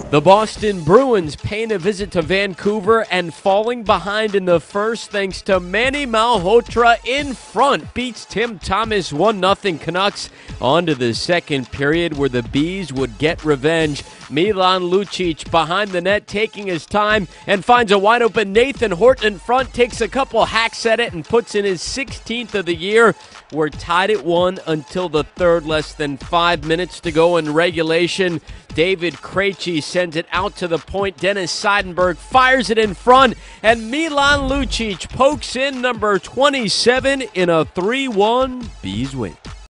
The Boston Bruins paying a visit to Vancouver and falling behind in the first thanks to Manny Malhotra in front. Beats Tim Thomas 1-0 Canucks. On to the second period where the Bees would get revenge. Milan Lucic behind the net taking his time and finds a wide open Nathan Horton in front, takes a couple hacks at it and puts in his 16th of the year. We're tied at 1 until the third, less than 5 minutes to go in regulation. David Krejci sends it out to the point. Dennis Seidenberg fires it in front, and Milan Lucic pokes in number 27 in a 3-1 Bees win.